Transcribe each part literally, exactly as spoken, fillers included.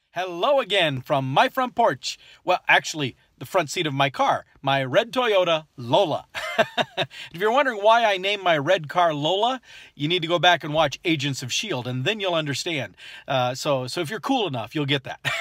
Hello again from my front porch. Well, actually, the front seat of my car, my red Toyota Lola. If you're wondering why I named my red car Lola, you need to go back and watch Agents of S H I E L D, and then you'll understand. Uh, so, so if you're cool enough, you'll get that.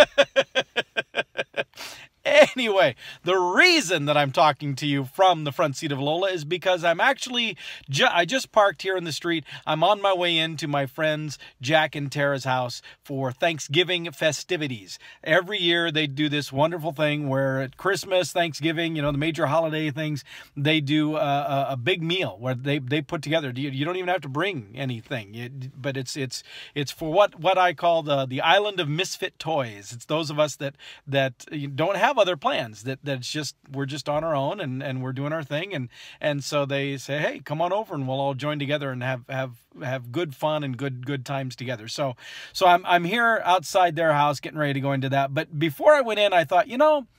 Anyway, the reason that I'm talking to you from the front seat of Lola is because I'm actually, ju I just parked here in the street. I'm on my way into my friends Jack and Tara's house for Thanksgiving festivities. Every year they do this wonderful thing where at Christmas, Thanksgiving, you know, the major holiday things, they do a, a big meal where they, they put together. You, you don't even have to bring anything, you, but it's it's it's for what what I call the the island of misfit toys. It's those of us that that don't have other plans, that that's just we're just on our own and and we're doing our thing, and and so they say, hey, come on over and we'll all join together and have have have good fun and good good times together. So so I'm I'm here outside their house getting ready to go into that. But before I went in, I thought, you know,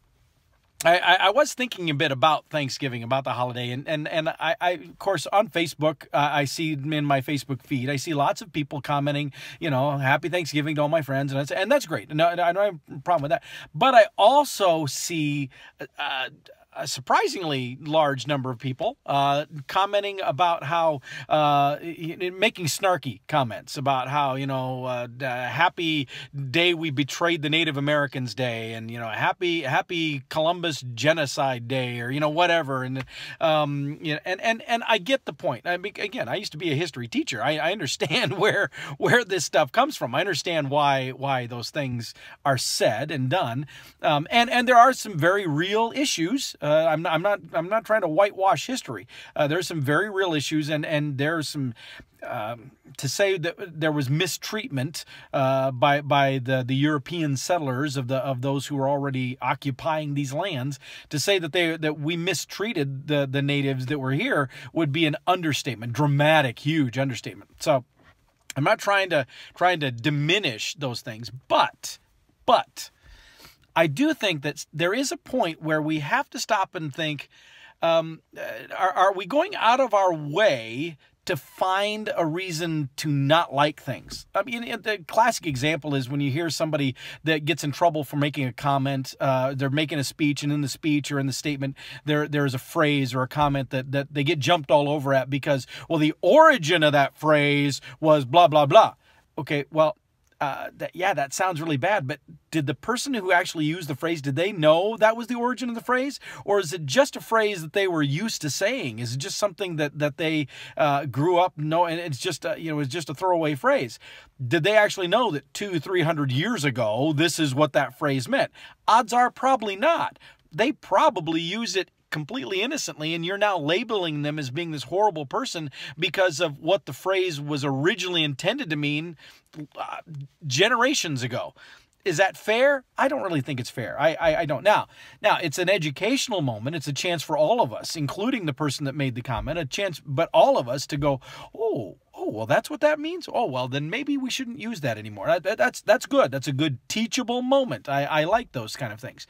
I, I was thinking a bit about Thanksgiving, about the holiday, and and and I, I of course on Facebook, uh, I see in my Facebook feed, I see lots of people commenting, you know, Happy Thanksgiving to all my friends, and that's and that's great. No, I don't have a problem with that. But I also see Uh, a surprisingly large number of people uh, commenting about how, uh, making snarky comments about how, you know, uh, happy day we betrayed the Native Americans day, and, you know, happy, happy Columbus genocide day, or, you know, whatever. And, um, you know, and, and, and I get the point. I mean, again, I used to be a history teacher. I, I understand where, where this stuff comes from. I understand why, why those things are said and done. Um, and, and there are some very real issues. Uh, I'm not, I'm not, I'm not trying to whitewash history. Uh, there's some very real issues, and, and there's some, um, to say that there was mistreatment, uh, by, by the, the European settlers of the, of those who were already occupying these lands, to say that they, that we mistreated the, the natives that were here would be an understatement, dramatic, huge understatement. So I'm not trying to, trying to diminish those things, but, but, I do think that there is a point where we have to stop and think, um, are, are we going out of our way to find a reason to not like things? I mean, the classic example is when you hear somebody that gets in trouble for making a comment, uh, they're making a speech, and in the speech or in the statement, there there's a phrase or a comment that, that they get jumped all over at because, well, the origin of that phrase was blah, blah, blah. Okay, well, Uh, that, yeah, that sounds really bad, but did the person who actually used the phrase, did they know that was the origin of the phrase? Or is it just a phrase that they were used to saying? Is it just something that, that they uh, grew up knowing, and it's just, a, you know, it's just a throwaway phrase? Did they actually know that two, three hundred years ago, this is what that phrase meant? Odds are probably not. They probably use it completely innocently, and you're now labeling them as being this horrible person because of what the phrase was originally intended to mean uh, generations ago. Is that fair? I don't really think it's fair. I, I, I don't. Now, now, it's an educational moment. It's a chance for all of us, including the person that made the comment, a chance, but all of us to go, oh, oh, well, that's what that means? Oh, well, then maybe we shouldn't use that anymore. That, that, that's, that's good. That's a good teachable moment. I, I like those kind of things.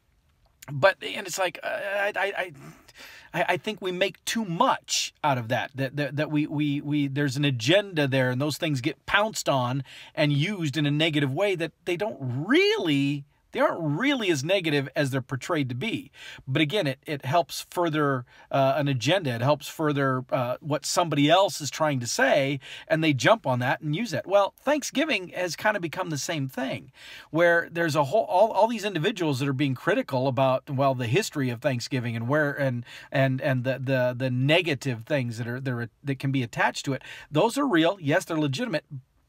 But, and it's like, uh, I, I, I think we make too much out of that, that, that, that we, we, we, there's an agenda there, and those things get pounced on and used in a negative way that they don't really, they aren't really as negative as they're portrayed to be. But again, it, it helps further uh, an agenda. It helps further uh, what somebody else is trying to say, and they jump on that and use that. Well, Thanksgiving has kind of become the same thing, where there's a whole, all, all these individuals that are being critical about, well, the history of Thanksgiving and where, and, and, and the, the, the negative things that are, that are, that can be attached to it. Those are real. Yes, they're legitimate.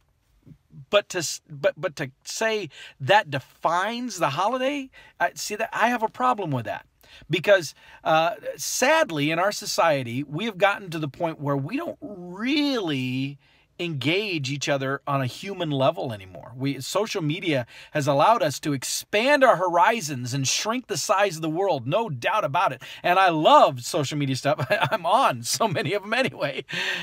But to but but to say that defines the holiday, I see that I have a problem with that, because uh, sadly in our society we have gotten to the point where we don't really engage each other on a human level anymore. We social media has allowed us to expand our horizons and shrink the size of the world, no doubt about it. And I love social media stuff. I'm on so many of them anyway,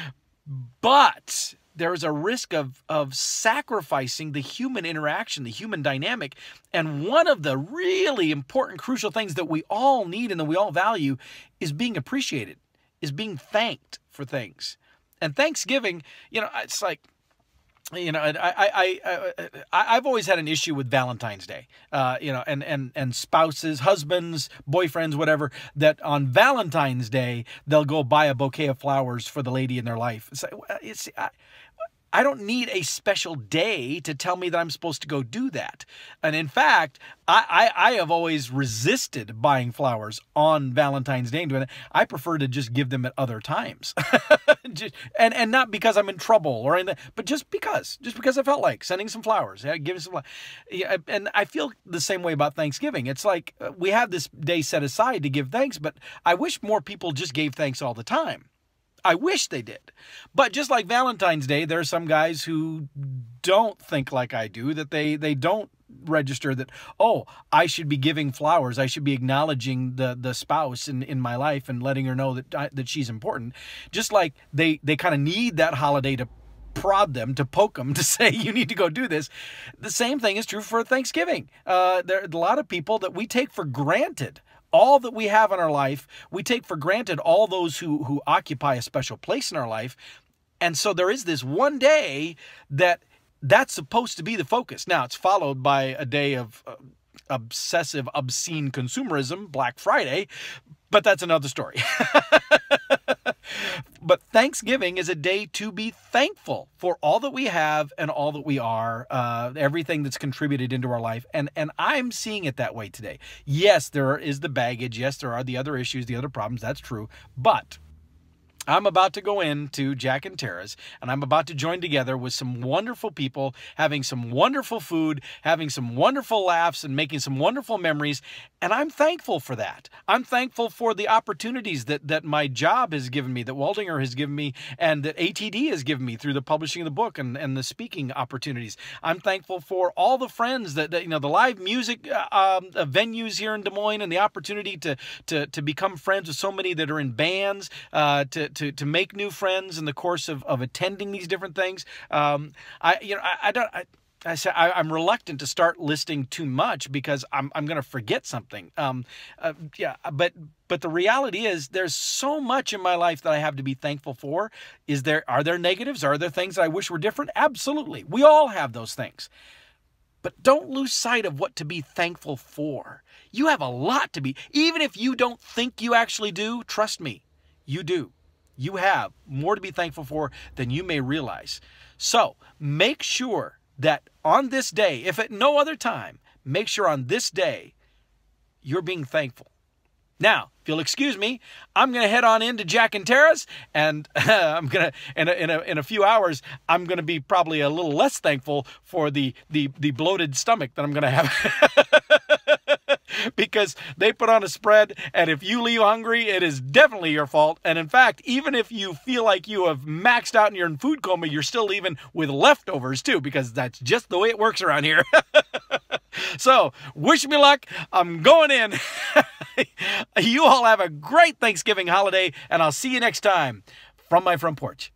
but there is a risk of, of sacrificing the human interaction, the human dynamic. And one of the really important, crucial things that we all need and that we all value is being appreciated, is being thanked for things. And Thanksgiving, you know, it's like, You know, I, I, I, I, I've always had an issue with Valentine's Day, uh, you know, and, and, and spouses, husbands, boyfriends, whatever, that on Valentine's Day, they'll go buy a bouquet of flowers for the lady in their life. It's, it's, I, I don't need a special day to tell me that I'm supposed to go do that. And in fact, I, I, I have always resisted buying flowers on Valentine's Day and doing it. I prefer to just give them at other times. and, and not because I'm in trouble or anything, but just because, just because I felt like sending some flowers, yeah, giving some flowers. Yeah, and I feel the same way about Thanksgiving. It's like we have this day set aside to give thanks, but I wish more people just gave thanks all the time. I wish they did. But just like Valentine's Day, there are some guys who don't think like I do, that they, they don't register that, oh, I should be giving flowers. I should be acknowledging the, the spouse in, in my life and letting her know that, I, that she's important. Just like they, they kind of need that holiday to prod them, to poke them, to say, you need to go do this. The same thing is true for Thanksgiving. Uh, there are a lot of people that we take for granted. All that we have in our life, we take for granted all those who, who occupy a special place in our life. And so there is this one day that that's supposed to be the focus. Now, it's followed by a day of uh, obsessive, obscene consumerism, Black Friday, but that's another story. But Thanksgiving is a day to be thankful for all that we have and all that we are, uh, everything that's contributed into our life. And, and I'm seeing it that way today. Yes, there is the baggage. Yes, there are the other issues, the other problems. That's true. But I'm about to go into Jack and Tara's, and I'm about to join together with some wonderful people, having some wonderful food, having some wonderful laughs, and making some wonderful memories. And I'm thankful for that. I'm thankful for the opportunities that, that my job has given me, that Waldinger has given me, and that A T D has given me through the publishing of the book and, and the speaking opportunities. I'm thankful for all the friends that, that you know, the live music uh, um, uh, venues here in Des Moines, and the opportunity to, to, to become friends with so many that are in bands, uh, to, to, to make new friends in the course of, of attending these different things. Um, I, you know, I, I don't, I, I say I, I'm reluctant to start listing too much because I'm, I'm going to forget something. Um, uh, yeah, but, but the reality is there's so much in my life that I have to be thankful for. Is there, are there negatives? Are there things that I wish were different? Absolutely. We all have those things. But don't lose sight of what to be thankful for. You have a lot to be, even if you don't think you actually do, trust me, you do. You have more to be thankful for than you may realize. So make sure that on this day, if at no other time, make sure on this day you're being thankful. Now, if you'll excuse me, I'm going to head on into Jack and Tara's, and uh, I'm going to, in a, in a, in a few hours, I'm going to be probably a little less thankful for the, the, the bloated stomach that I'm going to have. Because they put on a spread, and if you leave hungry, it is definitely your fault. And in fact, even if you feel like you have maxed out and you're in food coma, you're still leaving with leftovers too, because that's just the way it works around here. So, wish me luck. I'm going in. You all have a great Thanksgiving holiday, and I'll see you next time from my front porch.